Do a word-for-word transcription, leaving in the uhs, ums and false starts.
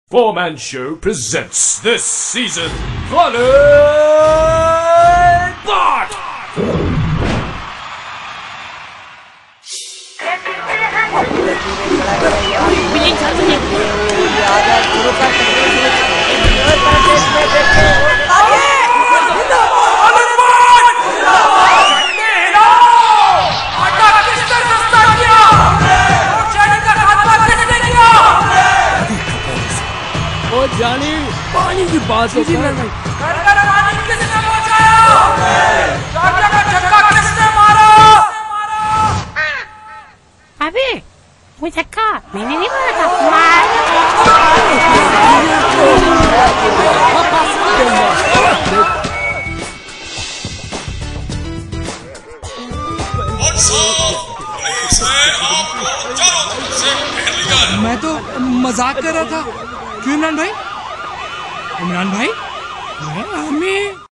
Four-Man Show presents this season Flooded Bot! जानी पानी की बात होती है भाई। पानी किसने पहुंचाया? चाचा का झटका किसने मारा? अबे वो झटका मैंने नहीं मारा था। मारा। मैं तो मजाक कर रहा था। क्यों इमरान भाई? इमरान भाई? हमें